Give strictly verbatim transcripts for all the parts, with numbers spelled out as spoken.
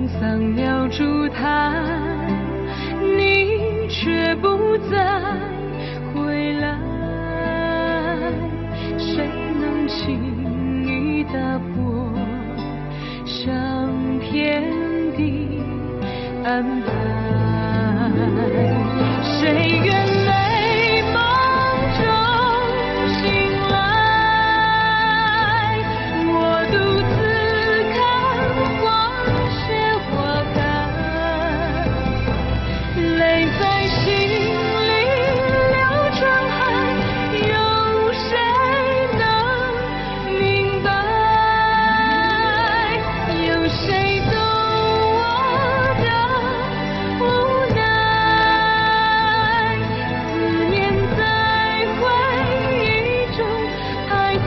桑鸟筑台，你却不再回来。谁能轻易打破上天的安排？谁愿美梦中醒来？我独自看花谢花开，泪在心里流成海，有谁能明白？有谁懂我的无奈？思念在回忆中徘徊，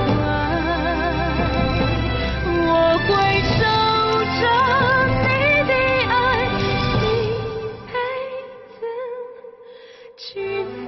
我会守着你的爱，一辈子记载。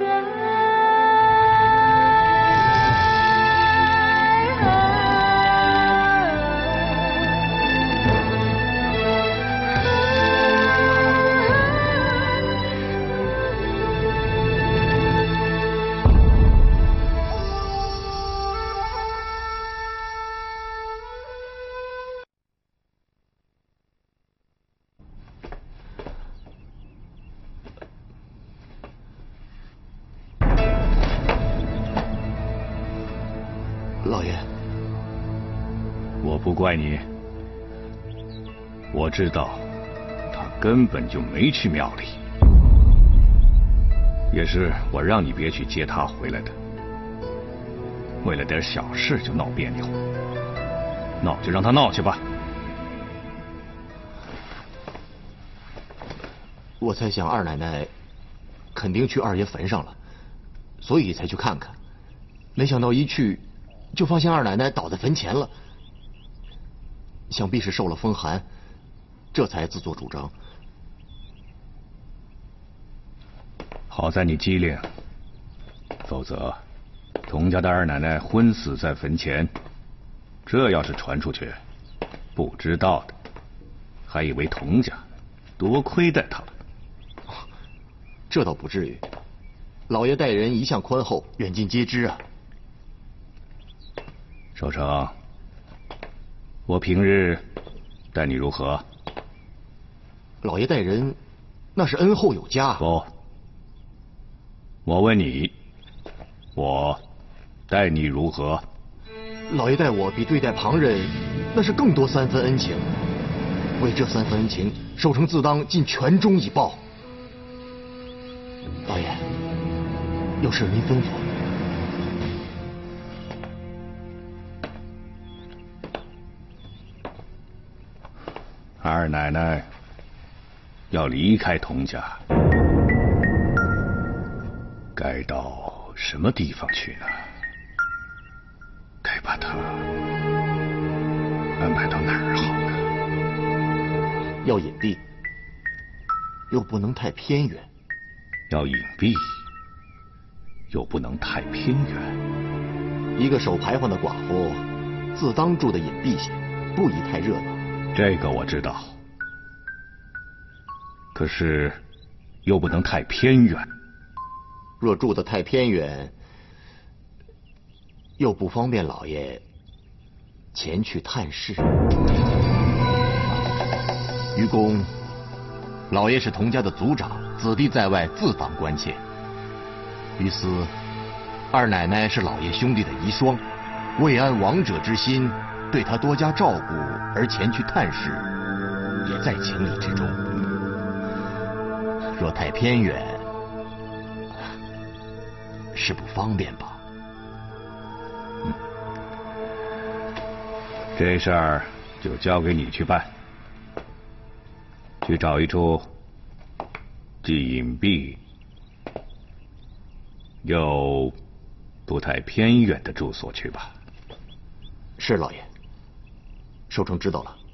老爷， 我不怪你，我知道他根本就没去庙里，也是我让你别去接他回来的。为了点小事就闹别扭，闹就让他闹去吧。 我猜想二奶奶肯定去二爷坟上了，所以才去看看。没想到一去就发现二奶奶倒在坟前了，想必是受了风寒，这才自作主张。 好在你机灵，否则童家的二奶奶昏死在坟前，这要是传出去，不知道的还以为童家多亏待他了。 这倒不至于，老爷待人一向宽厚，远近皆知啊。 守成，我平日待你如何？ 老爷待人那是恩厚有加。 不，我问你，我待你如何？ 老爷待我比对待旁人那是更多三分恩情，为这三分恩情，守成自当尽全忠以报。老爷，有事您吩咐。 二奶奶要离开童家，该到什么地方去呢？该把她安排到哪儿好呢？ 要隐蔽，又不能太偏远； 要隐蔽，又不能太偏远。 一个守牌坊的寡妇，自当住的隐蔽些，不宜太热闹。 这个我知道，可是又不能太偏远。 若住得太偏远，又不方便老爷前去探视。愚公，老爷是童家的族长，子弟在外自当关切。于斯，二奶奶是老爷兄弟的遗孀，为安亡者之心，对他多加照顾而前去探视，也在情理之中。若太偏远，是不方便吧？ 嗯，这事儿就交给你去办，去找一处既隐蔽又不太偏远的住所去吧。 是老爷，守成知道了。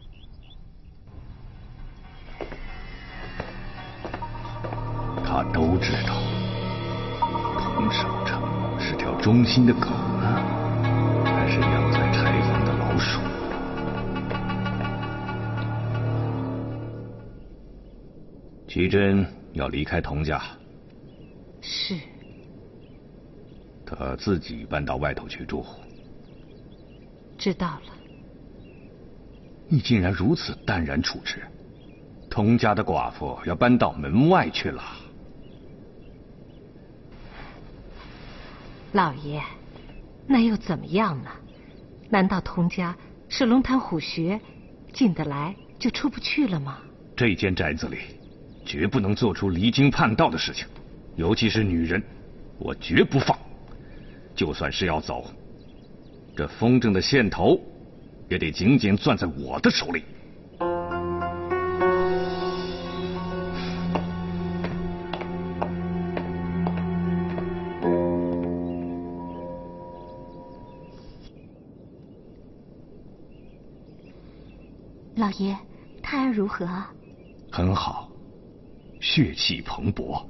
他都知道，童守成是条忠心的狗呢，还是养在柴房的老鼠？ 齐真要离开童家。 是。 他自己搬到外头去住。 知道了。 你竟然如此淡然处置，童家的寡妇要搬到门外去了。 老爷，那又怎么样呢？难道童家是龙潭虎穴，进得来就出不去了吗？ 这间宅子里，绝不能做出离经叛道的事情，尤其是女人，我绝不放。就算是要走，这风筝的线头也得紧紧攥在我的手里。 老爷，胎儿如何？ 很好，血气蓬勃。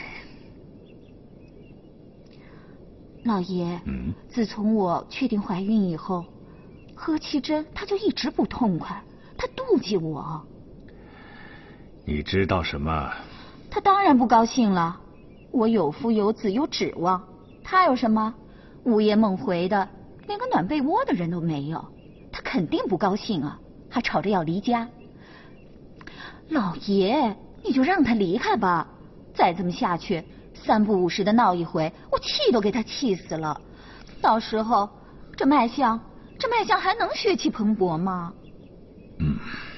老爷， 嗯， 自从我确定怀孕以后，何其珍她就一直不痛快，她妒忌我。 你知道什么？ 她当然不高兴了。我有夫有子有指望，她有什么？午夜梦回的，连个暖被窝的人都没有，她肯定不高兴啊，还吵着要离家。老爷，你就让她离开吧，再这么下去，三不五时的闹一回，我气都给他气死了。到时候这脉象，这脉象还能血气蓬勃吗？ 嗯，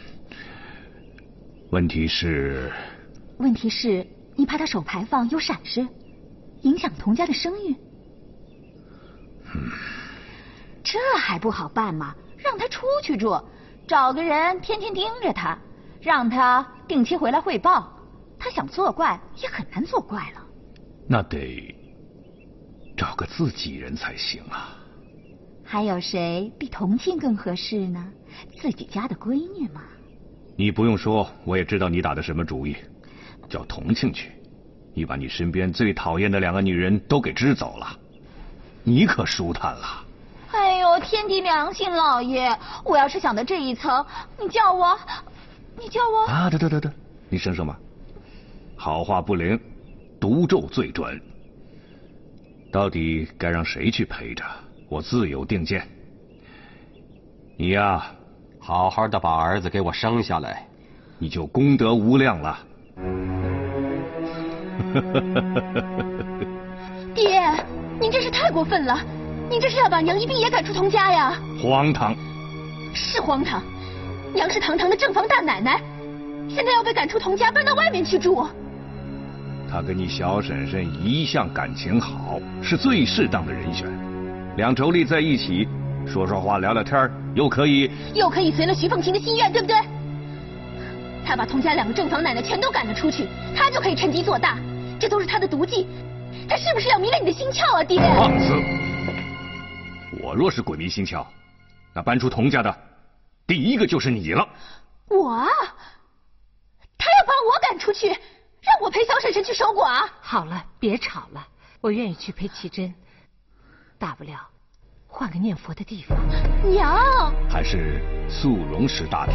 问题是， 问题是你怕他手牌坊有闪失，影响童家的声誉。 嗯， 这还不好办吗？让他出去住，找个人天天盯着他，让他定期回来汇报。他想作怪也很难作怪了。 那得找个自己人才行啊。 还有谁比同庆更合适呢？自己家的闺女嘛。 你不用说，我也知道你打的什么主意，叫同庆去。你把你身边最讨厌的两个女人都给支走了，你可舒坦了。 哎呦，天地良心，老爷，我要是想到这一层，你叫我，你叫我啊，得得得得，你省省吧。好话不灵，毒咒最准。到底该让谁去陪着，我自有定见。你呀， 好好的把儿子给我生下来， 你就功德无量了。 爹，您真是太过分了，您这是要把娘一并也赶出童家呀！ 荒唐！ 是荒唐，娘是堂堂的正房大奶奶，现在要被赶出童家，搬到外面去住。 他跟你小婶婶一向感情好，是最适当的人选。两妯娌在一起，说说话聊聊天，又可以又可以随了徐凤琴的心愿，对不对？他把童家两个正房奶奶全都赶了出去，他就可以趁机做大，这都是他的毒计。他是不是要迷了你的心窍啊，爹？ 放肆！我若是鬼迷心窍，那搬出童家的第一个就是你了。 我啊？他要把我赶出去，让我陪小婶婶去守寡？ 好了，别吵了，我愿意去陪奇珍，大不了换个念佛的地方。 娘， 还是素容时大体。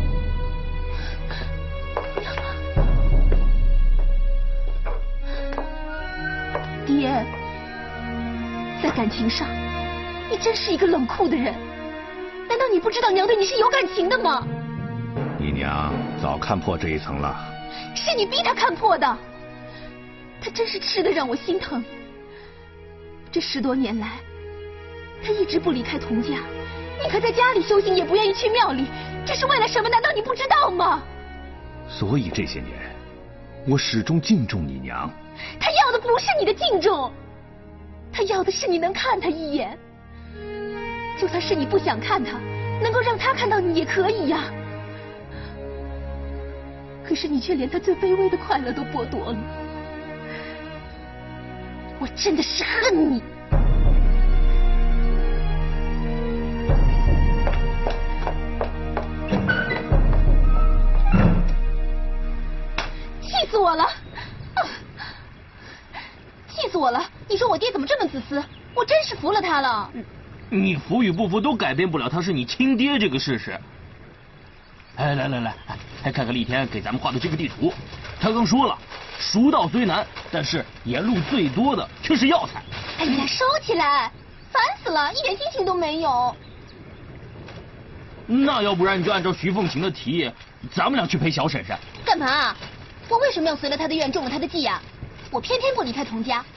爹，在感情上，你真是一个冷酷的人。难道你不知道娘对你是有感情的吗？ 你娘早看破这一层了。 是你逼她看破的。她真是痴得让我心疼。这十多年来，她一直不离开童家，宁可在家里修行，也不愿意去庙里。这是为了什么？难道你不知道吗？ 所以这些年，我始终敬重你娘。 他要的不是你的敬重，他要的是你能看他一眼。就算是你不想看他，能够让他看到你也可以呀。可是你却连他最卑微的快乐都剥夺了，我真的是恨你。气死我了！气死我了！你说我爹怎么这么自私？我真是服了他了。 你服与不服都改变不了他是你亲爹这个事实。哎，来来来，来看看厉天给咱们画的这个地图， 他刚说了，蜀道虽难，但是沿路最多的却是药材。 哎呀，收起来，烦死了，一点心情都没有。 那要不然你就按照徐凤琴的提议，咱们俩去陪小婶婶。 干嘛？我为什么要随了他的愿，中了他的计呀？我偏偏不离开童家，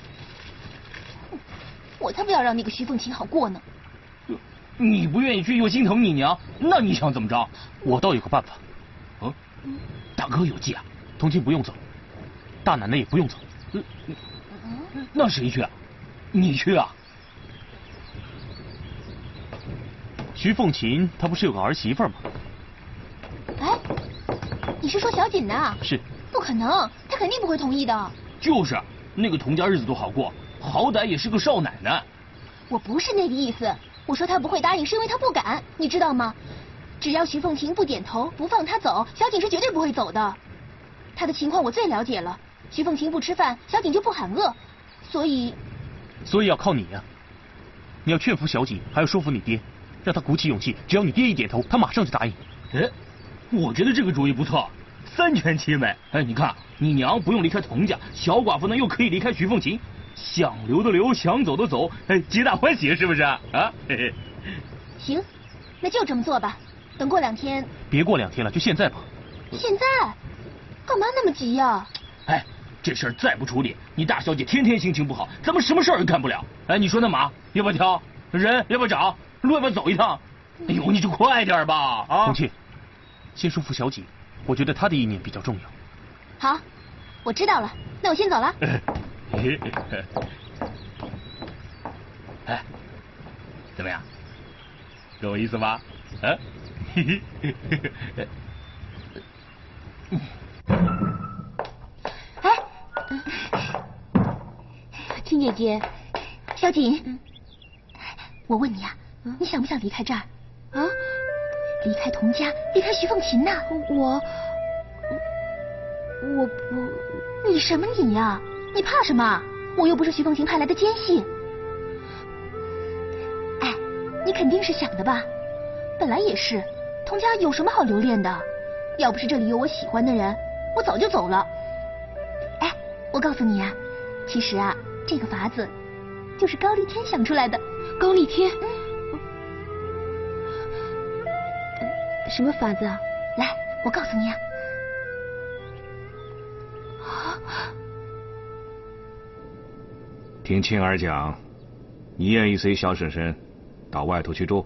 我才不要让那个徐凤琴好过呢。 你不愿意去又心疼你娘，那你想怎么着？ 我倒有个办法。 嗯，大哥有计啊。 童琴不用走，大奶奶也不用走。 嗯，那谁去啊？你去啊？ 徐凤琴她不是有个儿媳妇吗？ 哎，你是说小锦呐？ 是。 不可能，她肯定不会同意的。 就是，那个童家日子都好过，好歹也是个少奶奶。 我不是那个意思，我说她不会答应，是因为她不敢，你知道吗？只要徐凤琴不点头，不放她走，小锦是绝对不会走的。她的情况我最了解了，徐凤琴不吃饭，小锦就不喊饿，所以， 所以要靠你呀、啊！你要劝服小锦，还要说服你爹，让他鼓起勇气。只要你爹一点头，他马上就答应。 哎，我觉得这个主意不错，三全其美。哎，你看，你娘不用离开童家，小寡妇呢又可以离开徐凤琴，想留的留，想走的走，哎，皆大欢喜，是不是啊？嘿嘿。 行，那就这么做吧。等过两天。 别过两天了，就现在吧。 现在？干嘛那么急呀、啊？ 哎，这事儿再不处理，你大小姐天天心情不好，咱们什么事儿也干不了。哎，你说那马要不要挑？人要不要找？路要不要走一趟？哎呦，你就快点吧！啊， 红庆，先说服小锦，我觉得她的意念比较重要。 好，我知道了，那我先走了。 哎，怎么样？有我意思吧？啊？ 哎，青姐姐，小锦，嗯、我问你啊，嗯、你想不想离开这儿？啊？离开童家，离开徐凤琴呐？我，我不，你什么你呀、啊？你怕什么？我又不是徐凤琴派来的奸细。哎，你肯定是想的吧？本来也是，童家有什么好留恋的？要不是这里有我喜欢的人，我早就走了。哎，我告诉你啊，其实啊，这个法子就是高丽天想出来的。 高丽天？ 嗯，什么法子啊？来，我告诉你啊。 听青儿讲，你愿意随小婶婶到外头去住？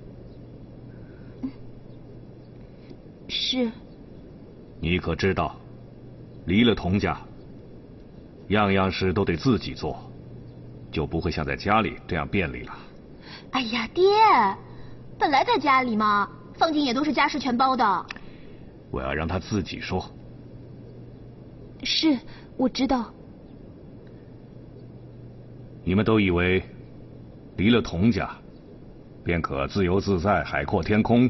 是。 你可知道，离了童家，样样事都得自己做，就不会像在家里这样便利了。 哎呀，爹，本来在家里嘛，方景也都是家事全包的。 我要让他自己说。 是，我知道。 你们都以为离了童家，便可自由自在、海阔天空。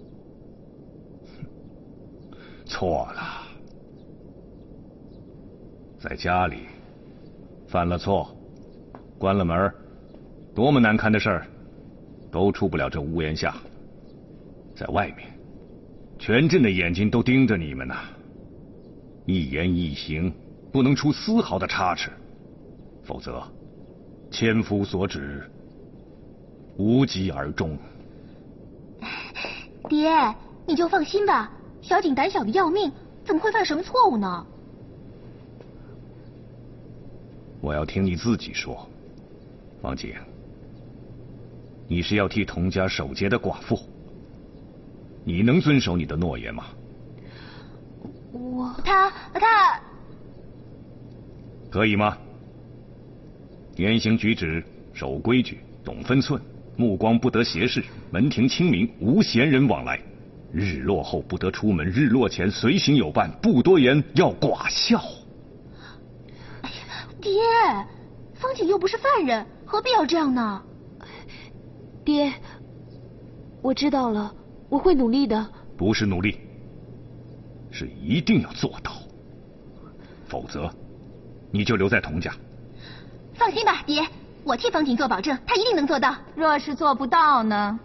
错了，在家里犯了错，关了门，多么难堪的事儿，都出不了这屋檐下。在外面，全镇的眼睛都盯着你们呢，一言一行不能出丝毫的差池，否则千夫所指，无疾而终。 爹，你就放心吧，小景胆小的要命，怎么会犯什么错误呢？ 我要听你自己说，王景，你是要替童家守节的寡妇，你能遵守你的诺言吗？ 我他他可以吗？言行举止守规矩，懂分寸，目光不得斜视，门庭清明，无闲人往来。日落后不得出门，日落前随行有伴，不多言，要寡笑。 哎呀，爹，方景又不是犯人，何必要这样呢？ 爹，我知道了，我会努力的。 不是努力，是一定要做到，否则你就留在童家。 放心吧，爹，我替方景做保证，他一定能做到。 若是做不到呢？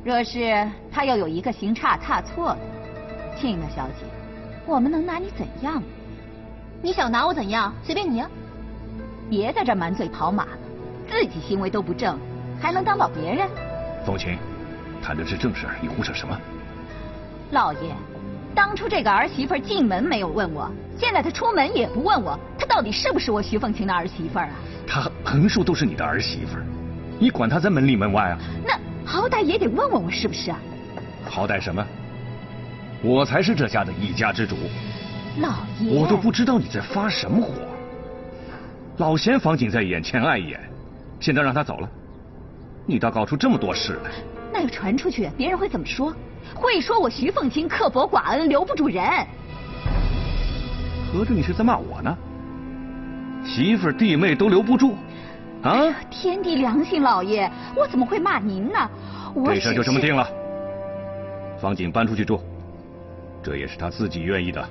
若是他又有一个行差踏错的，亲的小姐，我们能拿你怎样？ 你想拿我怎样？随便你啊！ 别在这满嘴跑马了，自己行为都不正，还能当到别人？ 凤琴，谈的是正事，你胡扯什么？ 老爷，当初这个儿媳妇进门没有问我，现在她出门也不问我，她到底是不是我徐凤琴的儿媳妇啊？ 她横竖都是你的儿媳妇，你管她在门里门外啊？ 那好歹也得问问我是不是啊？ 好歹什么？我才是这家的一家之主。 老爷， 我都不知道你在发什么火。老嫌房景在眼前碍眼，现在让他走了，你倒搞出这么多事来。 那要传出去，别人会怎么说？会说我徐凤琴刻薄寡恩，留不住人。 合着你是在骂我呢？媳妇儿弟妹都留不住啊？哎、 天地良心，老爷，我怎么会骂您呢？我这事就这么定了，方景搬出去住，这也是他自己愿意的。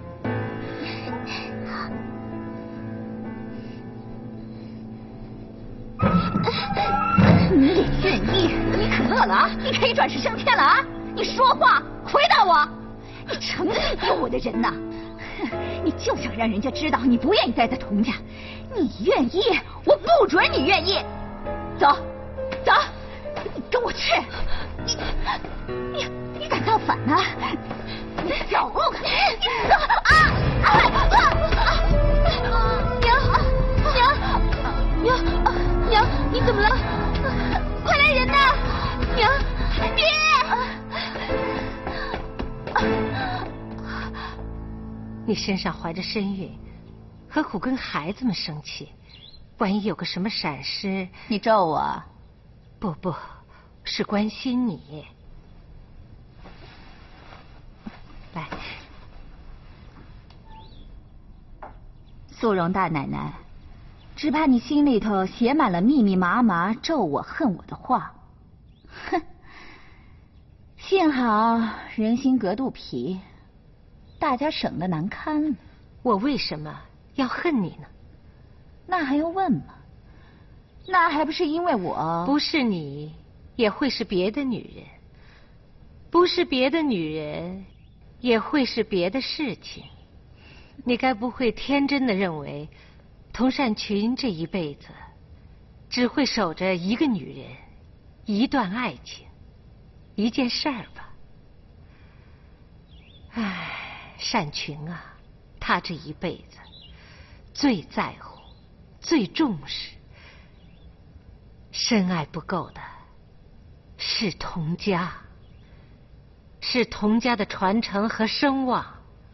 你也愿意？你可乐了啊！你可以转世升天了啊！你说话回答我！你成心丢我的人呐！你就想让人家知道你不愿意待在童家，你愿意，我不准你愿意。走，走，你跟我去！你你你敢造反呢？你走！你走啊！啊啊！ 娘娘娘娘，你怎么了？快来人呐！娘，爹！ 你身上怀着身孕，何苦跟孩子们生气？万一有个什么闪失， 你咒我？ 不不，是关心你。来， 素容大奶奶，只怕你心里头写满了密密麻麻咒我恨我的话。哼，幸好人心隔肚皮，大家省得难堪了。 我为什么要恨你呢？ 那还用问吗？那还不是因为我不是你，也会是别的女人；不是别的女人，也会是别的事情。你该不会天真的认为童善群这一辈子只会守着一个女人、一段爱情、一件事儿吧？唉，善群啊，他这一辈子最在乎、最重视、深爱不够的是童家，是童家的传承和声望，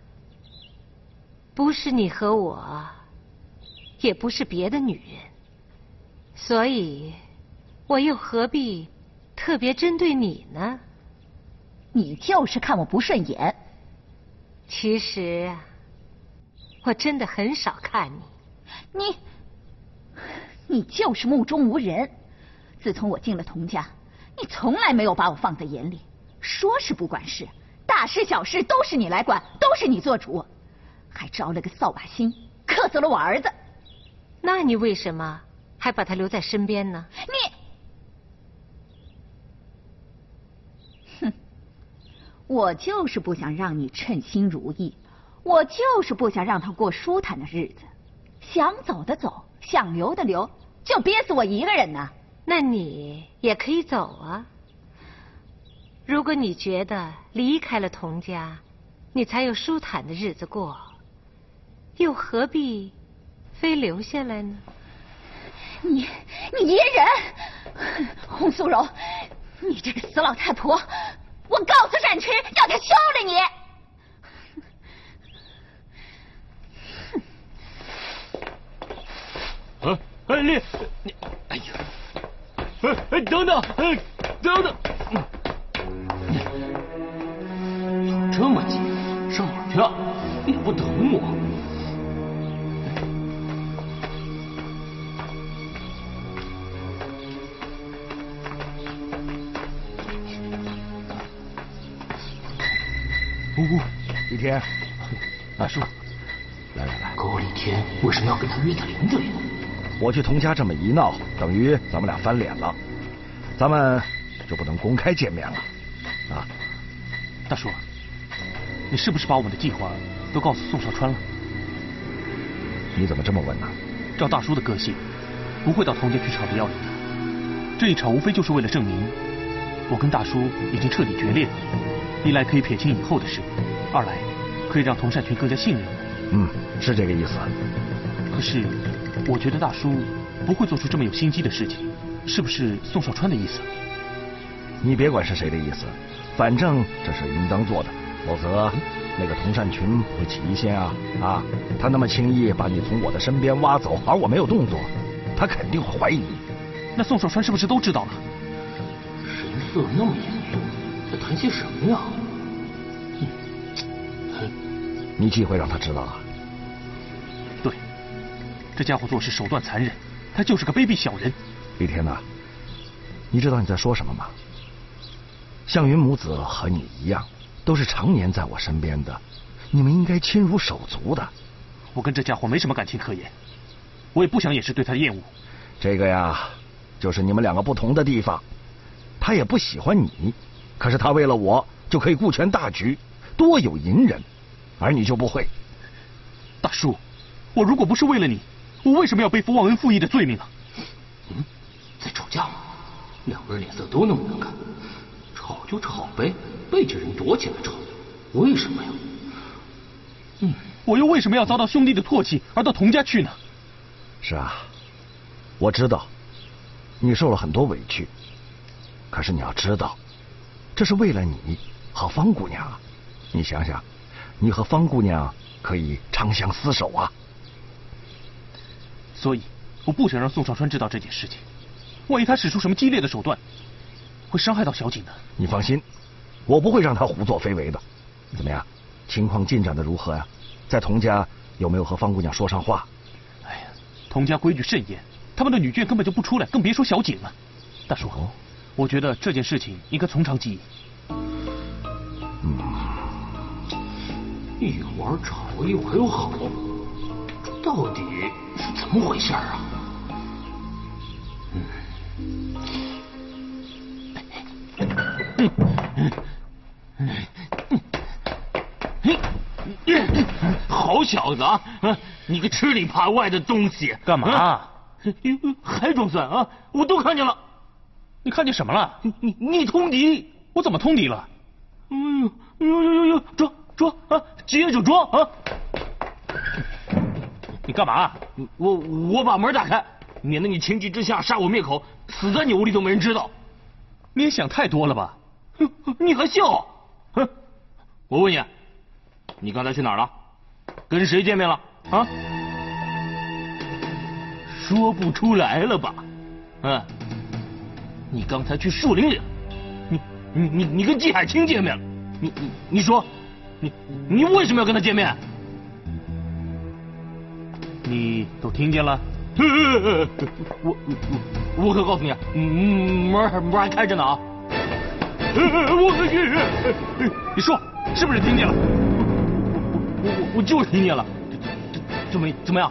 不是你和我，也不是别的女人，所以我又何必特别针对你呢？ 你就是看我不顺眼。 其实我真的很少看你。 你你就是目中无人。自从我进了童家，你从来没有把我放在眼里，说是不管事，大事小事都是你来管，都是你做主，还招了个扫把星，克死了我儿子。 那你为什么还把他留在身边呢？ 你，哼，我就是不想让你称心如意，我就是不想让他过舒坦的日子，想走的走，想留的留，就憋死我一个人呢。 那你也可以走啊。如果你觉得离开了童家，你才有舒坦的日子过，又何必非留下来呢？ 你你野人，洪素柔，你这个死老太婆，我告诉善群，要他休了你。 啊，哎丽，你，哎呀，哎哎，等等，哎，等等，有这么急，上哪儿去啊？也不等我。 呜呜，李天， 大叔， 来来来， 高李天为什么要跟他约在林子里呢？ 我去童家这么一闹，等于咱们俩翻脸了，咱们就不能公开见面了。 啊。 大叔，你是不是把我们的计划都告诉宋少川了？ 你怎么这么问呢？ 照大叔的个性，不会到童家去吵着要你的。这一吵无非就是为了证明我跟大叔已经彻底决裂了，一来可以撇清以后的事，二来可以让童善群更加信任我。 嗯，是这个意思。 可是我觉得大叔不会做出这么有心机的事情，是不是宋少川的意思？ 你别管是谁的意思，反正这是应当做的，否则那个童善群会起疑心啊啊！他那么轻易把你从我的身边挖走，而我没有动作，他肯定会怀疑你。 那宋少川是不是都知道了？ 神色那么严肃，在谈些什么呀？ 你忌讳让他知道啊？ 对，这家伙做事手段残忍，他就是个卑鄙小人。 李天呐，你知道你在说什么吗？向云母子和你一样，都是常年在我身边的，你们应该亲如手足的。 我跟这家伙没什么感情可言，我也不想掩饰对他的厌恶。 这个呀，就是你们两个不同的地方。他也不喜欢你，可是他为了我就可以顾全大局，多有隐忍，而你就不会。 大叔，我如果不是为了你，我为什么要背负忘恩负义的罪名啊？ 嗯，在吵架吗？两个人脸色都那么难看，吵就吵呗，背着人躲起来吵，为什么呀？ 嗯，我又为什么要遭到兄弟的唾弃而到童家去呢？ 是啊，我知道你受了很多委屈，可是你要知道，这是为了你和方姑娘。你想想，你和方姑娘可以长相厮守啊。 所以我不想让宋少川知道这件事情，万一他使出什么激烈的手段，会伤害到小景的。 你放心，我不会让他胡作非为的。怎么样，情况进展的如何呀？在童家有没有和方姑娘说上话？ 哎呀，童家规矩甚严，他们的女眷根本就不出来，更别说小景了。大叔，哦、我觉得这件事情应该从长计议。 嗯， 一会儿吵，一会儿又好，这到底是怎么回事啊？嗯，嗯嗯嗯，好小子啊！你个吃里扒外的东西， 干嘛？啊、 还装蒜啊！我都看见了。 你看见什么了？ 你你通敌！ 我怎么通敌了？ 嗯，呦呦呦呦，装装啊！接着装啊！ 你干嘛？ 我我把门打开，免得你情急之下杀我灭口，死在你屋里都没人知道。 你也想太多了吧？ 你还笑？哼！我问你，你刚才去哪儿了？跟谁见面了？啊？说不出来了吧？嗯，你刚才去树林里了，你你你你跟季海清见面了，你你你说，你你为什么要跟他见面？ 你都听见了？ 我我我可告诉你，嗯，门门还开着呢啊！我你说是不是听见了？ 我我我就是听见了，这这怎么怎么样？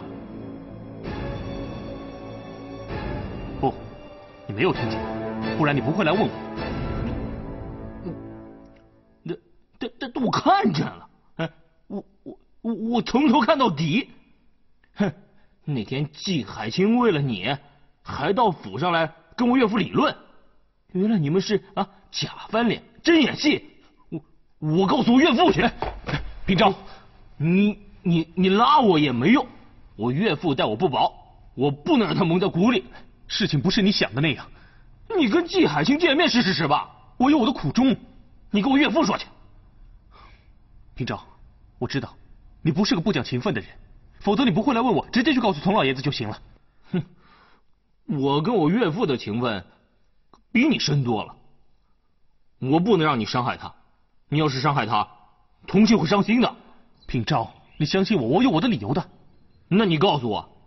不，你没有听见，不然你不会来问我。 这这这我看见了，哎，我我我我从头看到底。哼，那天季海清为了你，还到府上来跟我岳父理论。原来你们是啊假翻脸，真演戏。我我告诉我岳父去。 平昭， 你你你拉我也没用，我岳父待我不薄，我不能让他蒙在鼓里。 事情不是你想的那样。 你跟季海清见面试试试吧， 我有我的苦衷。 你跟我岳父说去。 平昭，我知道你不是个不讲情分的人，否则你不会来问我，直接去告诉童老爷子就行了。 哼，我跟我岳父的情分比你深多了，我不能让你伤害他。你要是伤害他，童庆会伤心的。 平昭，你相信我，我有我的理由的。 那你告诉我，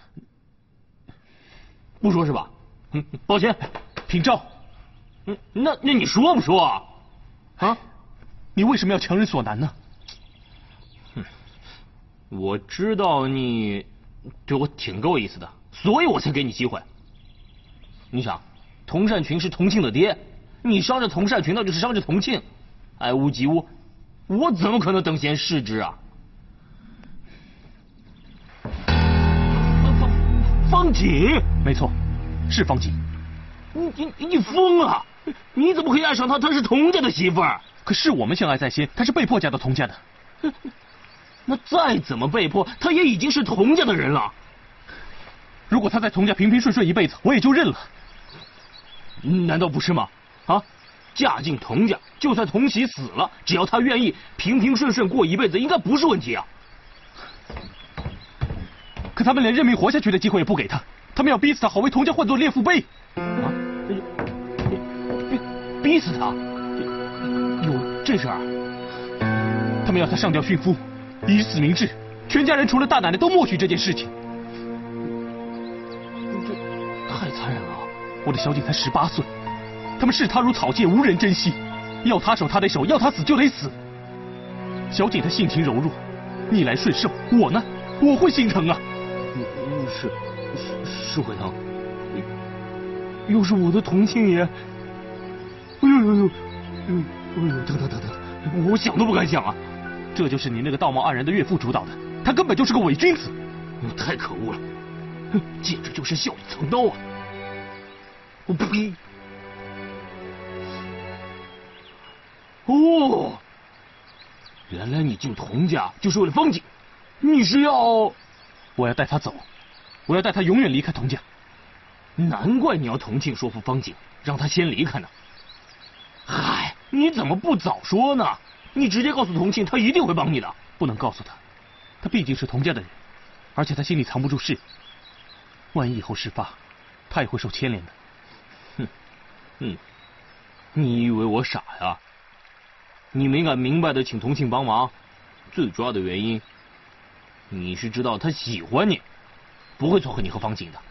不说是吧？嗯，抱歉， 平昭。 嗯，那那你说不说啊？啊？ 你为什么要强人所难呢？ 哼，我知道你对我挺够意思的，所以我才给你机会。你想，童善群是童庆的爹， 你伤着佟善群，那就是伤着佟庆。爱屋及乌，我怎么可能等闲视之啊？方方锦， 没错，是方锦。 你你你疯了！你怎么可以爱上她？她是佟家的媳妇儿。 可是我们相爱在先，她是被迫嫁到佟家的。 那再怎么被迫，她也已经是佟家的人了。 如果她在佟家平平顺顺一辈子，我也就认了。 难道不是吗？啊，嫁进佟家，就算佟喜死了，只要她愿意平平顺顺过一辈子，应该不是问题啊。 可他们连认命活下去的机会也不给她，他们要逼死她，好为佟家换作列父碑。 啊，逼逼死她？有这事儿？ 他们要她上吊殉夫，以死明志，全家人除了大奶奶都默许这件事情。 这太残忍了。 我的小景才十八岁，他们视她如草芥，无人珍惜，要她守她得守，要她死就得死。小景她性情柔弱，逆来顺受，我呢，我会心疼啊。 是是是会疼，又是我的同庆爷，哎呦呦呦，哎呦疼疼疼疼，我想都不敢想啊！ 这就是你那个道貌岸然的岳父主导的，他根本就是个伪君子， 太可恶了，简直就是笑里藏刀啊！我呸！哦，原来你进佟家就是为了方景，你是要…… 我要带他走，我要带他永远离开佟家。 难怪你要同庆说服方景，让他先离开呢。嗨，你怎么不早说呢？你直接告诉同庆，他一定会帮你的。 不能告诉他，他毕竟是佟家的人，而且他心里藏不住事，万一以后事发，他也会受牵连的。 哼，嗯，你以为我傻呀？你没敢明白的请同庆帮忙，最主要的原因，你是知道他喜欢你，不会撮合你和方景的。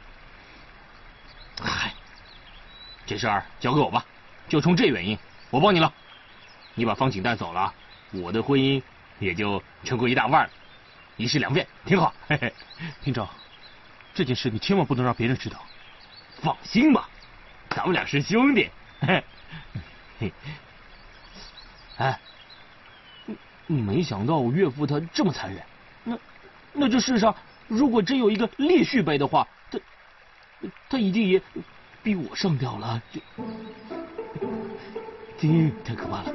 嗨，这事儿交给我吧，就冲这原因，我帮你了。你把方景带走了，我的婚姻也就成功一大半了，一尸两变，挺好。嘿嘿， 厅长，这件事你千万不能让别人知道。 放心吧，咱们俩是兄弟。嘿嘿，哎，没想到我岳父他这么残忍。那那这世上如果真有一个列序碑的话，他他一定也逼我上吊了。这这太可怕了。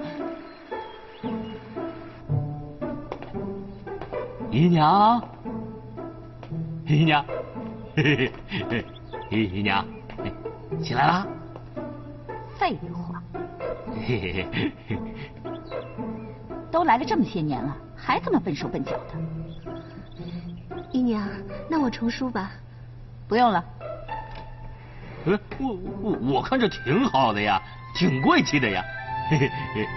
姨娘，姨娘，嘿嘿嘿，姨娘，起来啦？ 废话， 嘿嘿嘿嘿， 都来了这么些年了，还这么笨手笨脚的。 姨娘，那我重书吧。 不用了。 呃，我我我看着挺好的呀，挺贵气的呀。嘿嘿嘿。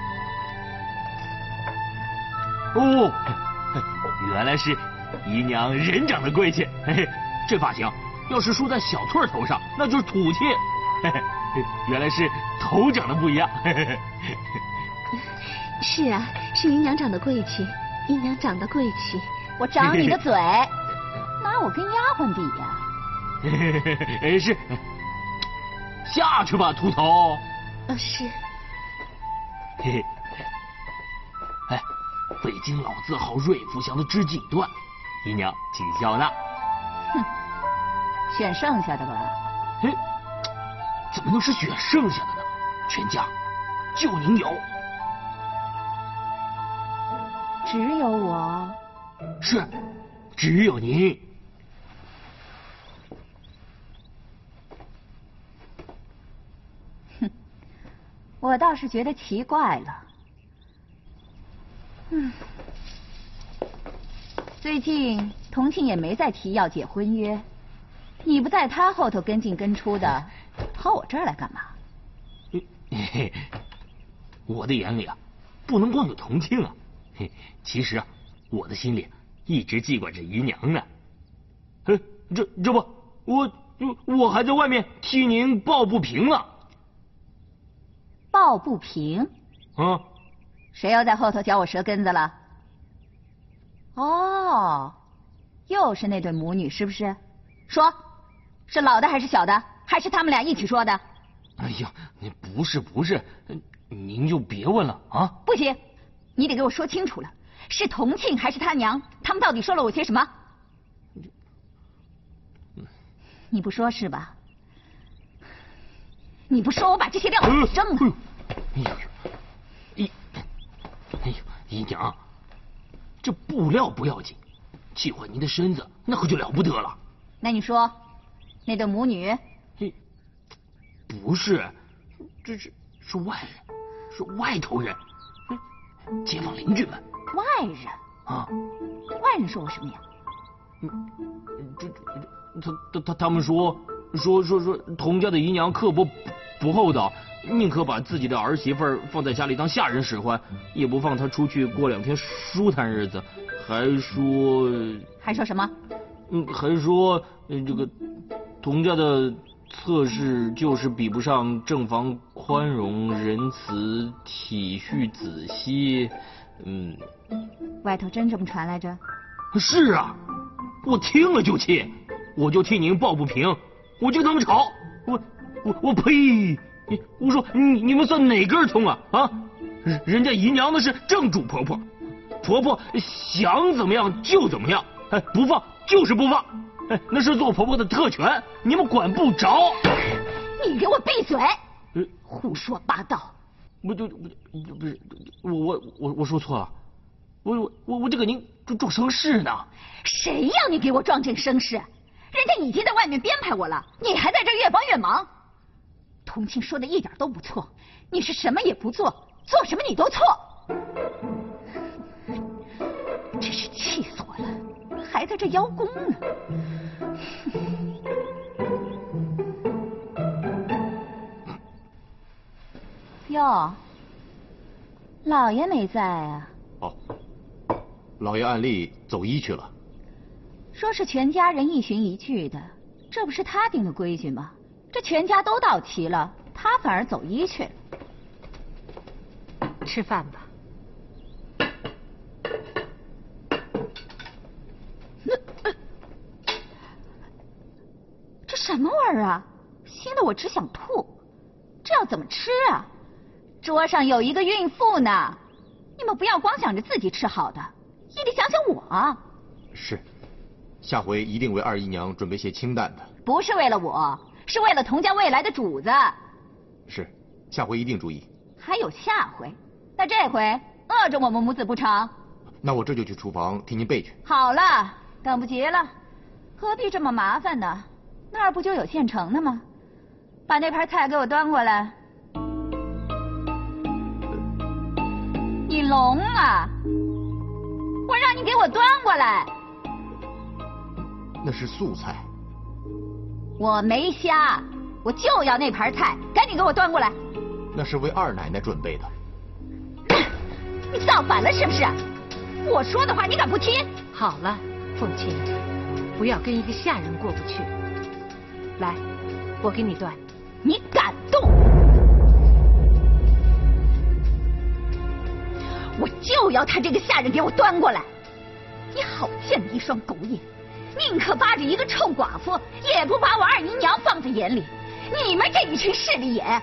哦，原来是姨娘人长得贵气。嘿嘿，这发型要是梳在小兔儿头上，那就是土气。嘿嘿，原来是头长得不一样。嘿嘿嘿。 是啊，是姨娘长得贵气，姨娘长得贵气。 我长你的嘴，拿我跟丫鬟比呀？ 哎，是，下去吧，秃头。 呃，是。 嘿嘿，哎，北京老字号瑞福祥的织锦缎，姨娘请笑纳。 哼，选剩下的吧。 哎，怎么能是选剩下的呢？全家就您有。 只有我。 是，只有您。 哼，我倒是觉得奇怪了。嗯，最近同庆也没再提要解婚约，你不在他后头跟进跟出的，跑我这儿来干嘛？ 嘿，我的眼里啊，不能光有同庆啊。嘿，其实啊，我的心里一直记挂着姨娘呢。哎，这这不，我我还在外面替您抱不平呢。 抱不平？ 啊？ 谁又在后头嚼我舌根子了？哦，又是那对母女是不是？说，是老的还是小的？还是他们俩一起说的？ 哎呀，你不是不是，您就别问了啊！ 不行，你得给我说清楚了，是同庆还是他娘？他们到底说了我些什么？你不说是吧？你不说，我把这些料扔了。 哎呀，姨，哎呀，姨娘，这布料不要紧，气坏您的身子，那可就了不得了。 那你说，那对母女？ 不是，这是是外人，是外头人，街坊邻居们。 外人啊？ 外人说我什么呀？ 嗯，这这他他他他们说说说说童家的姨娘刻薄不厚道，宁可把自己的儿媳妇儿放在家里当下人使唤，也不放她出去过两天舒坦日子，还说还说什么？ 嗯，还说这个童家的测试就是比不上正房宽容、仁慈、体恤、仔细。嗯， 外头真这么传来着？ 是啊，我听了就气，我就替您抱不平，我就这么吵，我我我呸！我说你你们算哪根葱啊啊！人家姨娘那是正主婆婆，婆婆想怎么样就怎么样，哎，不放就是不放。哎，那是做婆婆的特权，你们管不着。 你给我闭嘴！胡说八道！ 我就不是我我我我说错了，我我我我就给您壮声势呢。 谁要你给我壮这声势？人家已经在外面编排我了，你还在这越帮越忙。童庆说的一点都不错，你是什么也不做，做什么你都错。真是气死我了，还在这邀功呢。哟，老爷没在啊？ 哦，老爷按例走医去了。 说是全家人一循一句的，这不是他定的规矩吗？这全家都到齐了，他反而走医去了。 吃饭吧。 这什么味儿啊？腥得我只想吐。这要怎么吃啊？桌上有一个孕妇呢，你们不要光想着自己吃好的，也得想想我。 是，下回一定为二姨娘准备些清淡的。 不是为了我，是为了童家未来的主子。 是，下回一定注意。 还有下回？那这回饿着我们母子不成？ 那我这就去厨房替您备去。 好了，等不及了，何必这么麻烦呢？那儿不就有现成的吗？把那盘菜给我端过来。你聋啊！我让你给我端过来。 那是素菜。 我没瞎，我就要那盘菜，赶紧给我端过来。 那是为二奶奶准备的。 你造反了是不是？我说的话你敢不听？ 好了，凤琴，不要跟一个下人过不去。来，我给你端。 你敢动，我就要他这个下人给我端过来。你好贱的一双狗眼，宁可扒着一个臭寡妇，也不把我二姨娘放在眼里。你们这一群势利眼！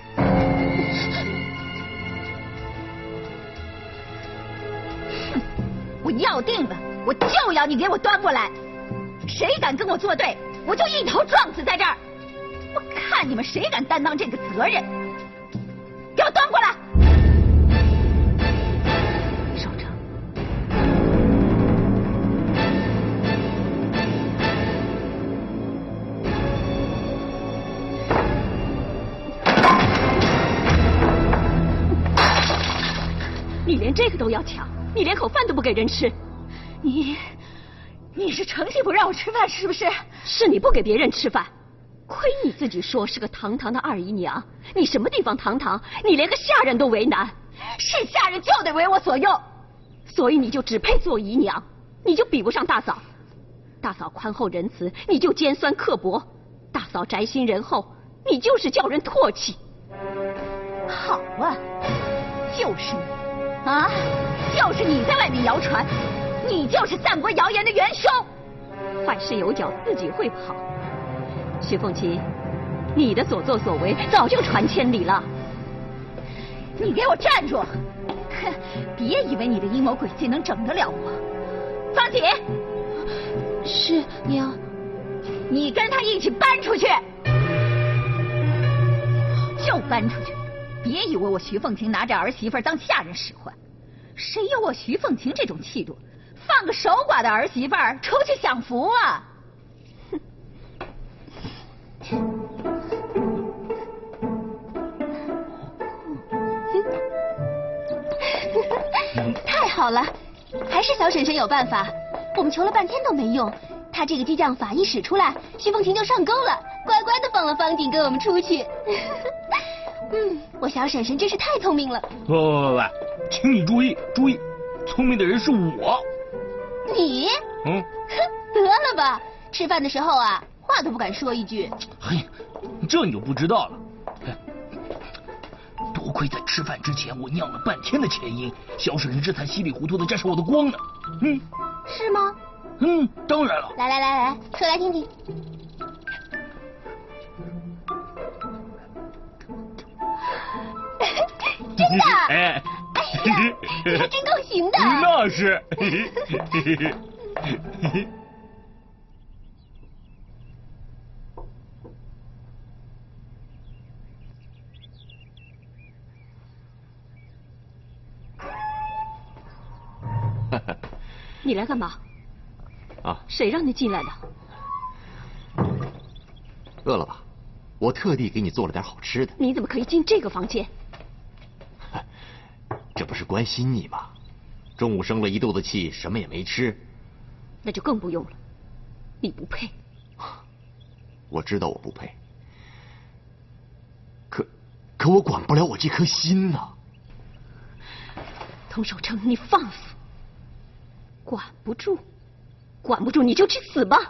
哼，我要定了，我就要你给我端过来。谁敢跟我作对，我就一头撞死在这儿。我看你们谁敢担当这个责任！给我端过来！ 守着。 你连这个都要抢，你连口饭都不给人吃， 你，你是诚心不让我吃饭是不是？ 是你不给别人吃饭。亏你自己说是个堂堂的二姨娘，你什么地方堂堂？你连个下人都为难。 是下人就得为我所用， 所以你就只配做姨娘，你就比不上大嫂。大嫂宽厚仁慈，你就尖酸刻薄；大嫂宅心仁厚，你就是叫人唾弃。 好啊，就是你啊，就是你在外面谣传，你就是散播谣言的元凶。 坏事有脚自己会跑。徐凤琴， 你的所作所为早就传千里了。 你给我站住！哼，别以为你的阴谋诡计能整得了我。方锦， 是娘。 你跟他一起搬出去，就搬出去！别以为我徐凤琴拿着儿媳妇当下人使唤，谁有我徐凤琴这种气度，放个守寡的儿媳妇出去享福啊！ 太好了，还是小婶婶有办法。我们求了半天都没用，她这个激将法一使出来，徐凤琴就上钩了，乖乖的放了方锦跟我们出去。嗯，我小婶婶真是太聪明了。 喂喂喂，请你注意注意，聪明的人是我。 你？ 嗯。 得了吧，吃饭的时候啊，话都不敢说一句。 嘿，这你就不知道了。多亏在吃饭之前我酿了半天的前因，小婶婶这才稀里糊涂的沾上我的光呢。嗯， 是吗？ 嗯，当然了。 来来来来，说来听听。真的？ 哎， 哎呀，你还真够行的。 那是。 你来干嘛？ 啊？ 谁让你进来的？ 饿了吧？我特地给你做了点好吃的。 你怎么可以进这个房间？ 这不是关心你吗？中午生了一肚子气，什么也没吃。 那就更不用了，你不配。 我知道我不配，可可我管不了我这颗心呐。 童守诚，你放肆！管不住，管不住你就去死吧！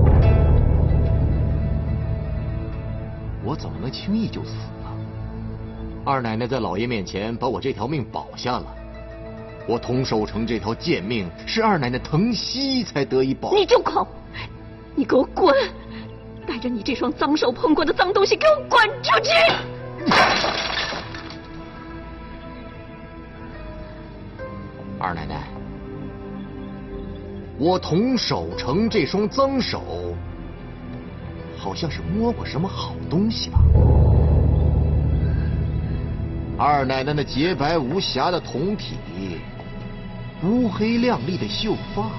我怎么能轻易就死呢？二奶奶在老爷面前把我这条命保下了，我童守诚这条贱命是二奶奶疼惜才得以保。 你住口！你给我滚！带着你这双脏手碰过的脏东西给我滚出去！ 二奶奶，我童守诚这双脏手好像是摸过什么好东西吧？二奶奶那洁白无瑕的酮体，乌黑亮丽的秀发，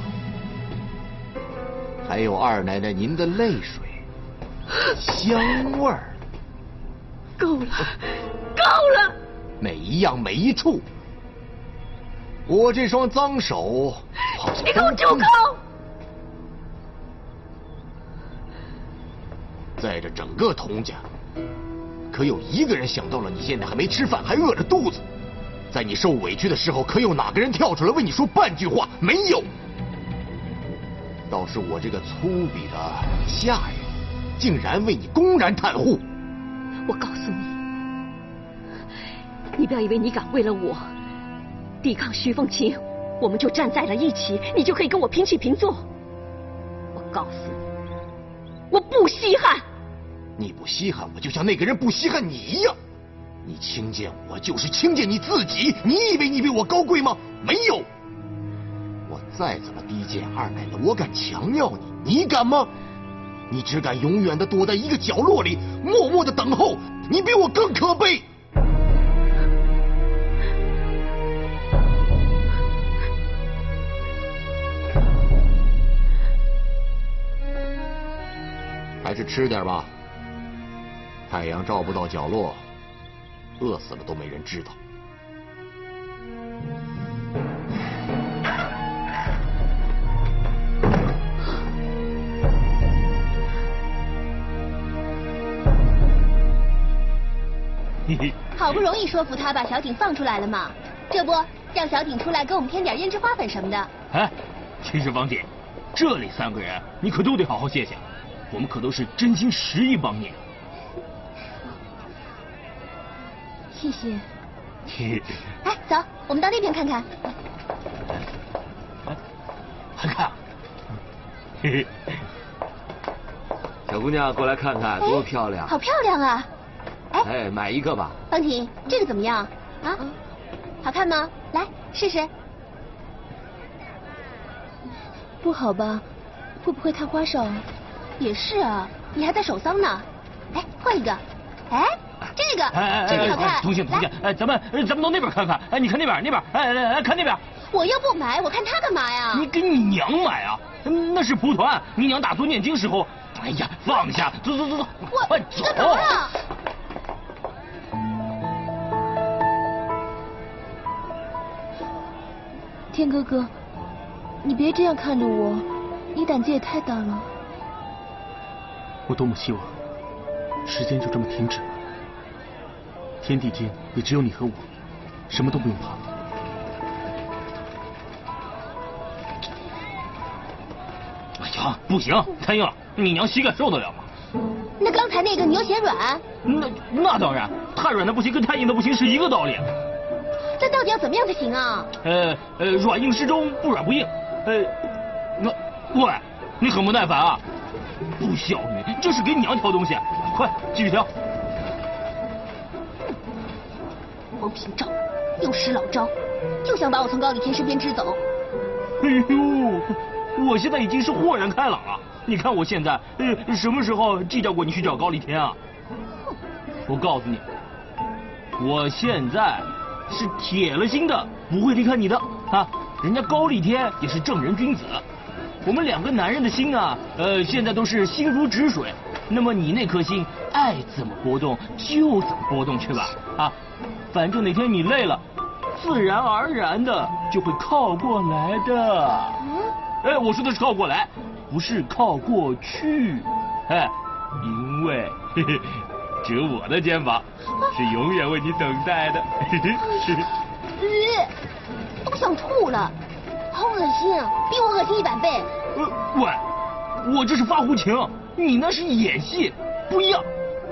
还有二奶奶您的泪水、香味儿， 够了，够了！ 每一样每一处，我这双脏手好像…… 你给我住口！ 在这整个童家，可有一个人想到了你现在还没吃饭，还饿着肚子？在你受委屈的时候，可有哪个人跳出来为你说半句话？没有。倒是我这个粗鄙的下人，竟然为你公然袒护。 我告诉你，你不要以为你敢为了我抵抗徐凤琴，我们就站在了一起，你就可以跟我平起平坐。我告诉你，我不稀罕。 你不稀罕我，就像那个人不稀罕你一样。你轻贱我，就是轻贱你自己。你以为你比我高贵吗？没有。我再怎么低贱二奶奶，我敢强要你，你敢吗？你只敢永远的躲在一个角落里，默默的等候。你比我更可悲。还是吃点吧，太阳照不到角落，饿死了都没人知道。 好不容易说服他把小鼎放出来了嘛，这不让小鼎出来给我们添点胭脂花粉什么的。 哎，其实芳姐，这里三个人你可都得好好谢谢，我们可都是真心实意帮你。 谢谢。 嘿， 哎，走，我们到那边看看。 还看？嘿嘿。 小姑娘过来看看，多漂亮！ 好漂亮啊！ 哎，哎，买一个吧。 方婷，这个怎么样？啊，好看吗？来试试。 不好吧？会不会太花哨啊？ 也是啊，你还在手桑呢。哎，换一个。哎，这个， 哎这个好看。 同学同学，哎，咱们咱们到那边看看。哎，你看那边那边，哎来来看那边。 我又不买，我看他干嘛呀？ 你给你娘买啊？那是蒲团，你娘打坐念经时候。哎呀，放下，走走走走， 快走！干嘛呀？ 天哥哥，你别这样看着我，你胆子也太大了。 我多么希望时间就这么停止了，天地间也只有你和我，什么都不用怕。 哎呀，不行，太硬了，你娘膝盖受得了吗？ 那刚才那个你又嫌软？ 那那当然，太软的不行，跟太硬的不行是一个道理。 那到底要怎么样才行啊？ 呃呃，软硬适中，不软不硬。呃，那喂，你很不耐烦啊？不孝女，这是给你娘挑东西，快继续挑。 王平照，又使老招，又想把我从高里天身边支走。 哎呦！我现在已经是豁然开朗了。你看我现在，呃，什么时候计较过你去找高丽天啊？我告诉你，我现在是铁了心的不会离开你的啊！人家高丽天也是正人君子，我们两个男人的心啊，呃，现在都是心如止水。那么你那颗心，爱怎么波动就怎么波动去吧啊！反正哪天你累了，自然而然的就会靠过来的。哎，我说的是靠过来，不是靠过去。哎，因为嘿嘿，只有我的肩膀是永远为你等待的。 呃，都想吐了，好恶心啊，比我恶心一百倍。 呃，喂，我这是发乎情，你那是演戏，不一样。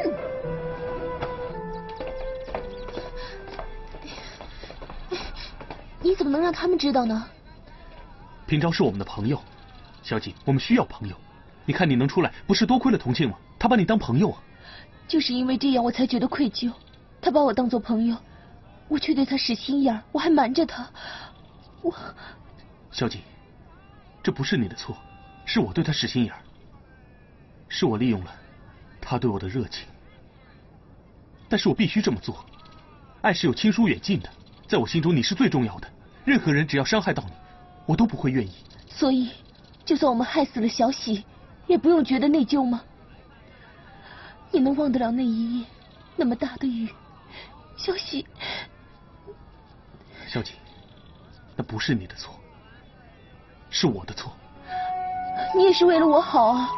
嗯、你怎么能让他们知道呢？ 平昭是我们的朋友，小姐，我们需要朋友。你看你能出来，不是多亏了同庆吗？他把你当朋友啊。 就是因为这样，我才觉得愧疚。他把我当做朋友，我却对他使心眼，我还瞒着他。我， 小姐，这不是你的错，是我对他使心眼，是我利用了他对我的热情。但是我必须这么做。爱是有亲疏远近的，在我心中你是最重要的。任何人只要伤害到你，我都不会愿意。 所以，就算我们害死了小喜，也不用觉得内疚吗？你能忘得了那一夜那么大的雨？小喜， 小姐，那不是你的错，是我的错。 你也是为了我好啊！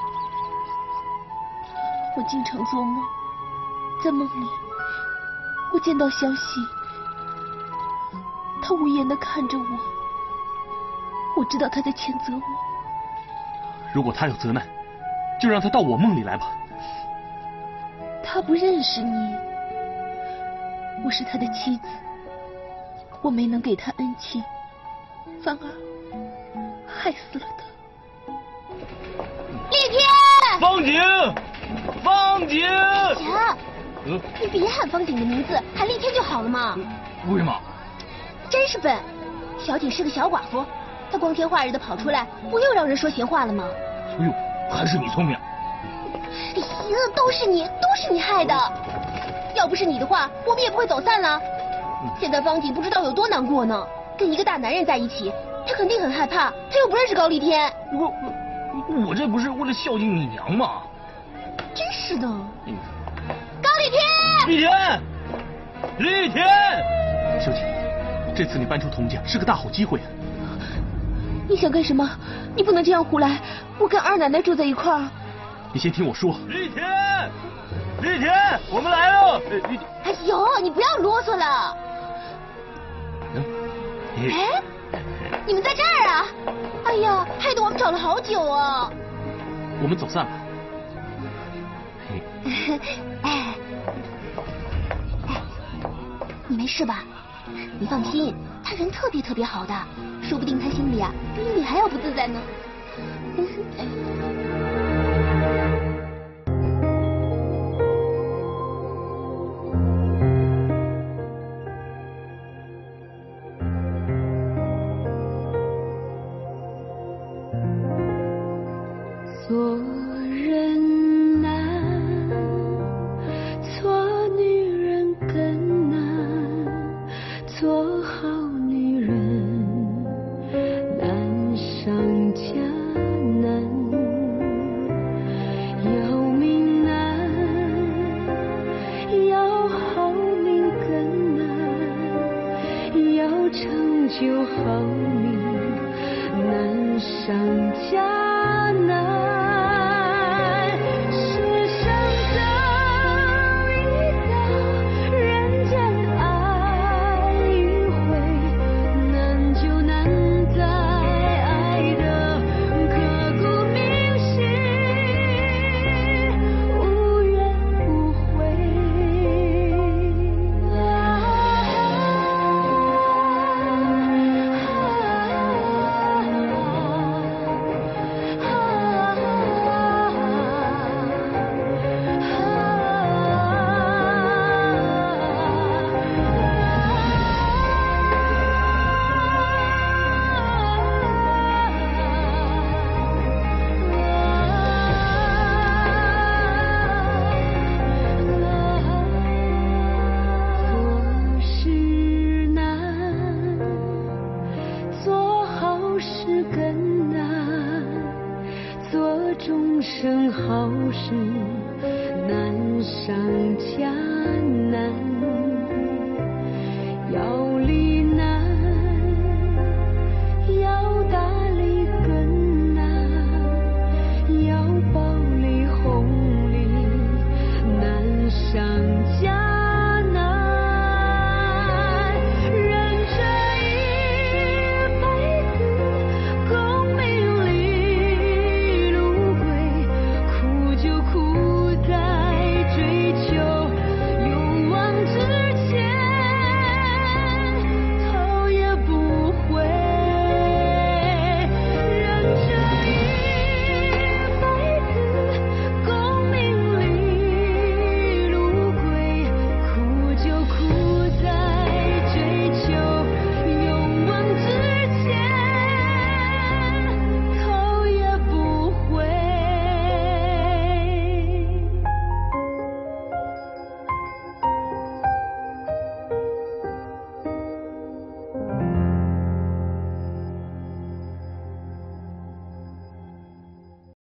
我经常做梦，在梦里，我见到小喜，他无言地看着我。我知道他在谴责我。 如果他有责难，就让他到我梦里来吧。 他不认识你，我是他的妻子，我没能给他恩情，反而害死了他。 厉天， 方景，方景， 呀，嗯，你别喊方景的名字，喊厉天就好了嘛。 为什么？ 真是笨，小景是个小寡妇。他光天化日的跑出来，不又让人说闲话了吗？ 哎呦，还是你聪明。 哎呀，都是你，都是你害的。要不是你的话，我们也不会走散了。现在方景不知道有多难过呢，跟一个大男人在一起，他肯定很害怕。他又不认识高丽天。 我我我这不是为了孝敬你娘吗？ 真是的。嗯、高丽天， 厉天，厉天， 小姐，这次你搬出童家是个大好机会啊。 你想干什么？你不能这样胡来！我跟二奶奶住在一块儿。 你先听我说。 厉天，厉天，我们来了。 哎呦，你不要啰嗦了。 嗯、 哎，你们在这儿啊？哎呀，害得我们找了好久啊。 我们走散吧。 哎，哎，你没事吧？你放心，他人特别特别好的，说不定他心里啊比你还要不自在呢。 做好女人，难上加难，要命难，要好命更难，要成就好命难上加难。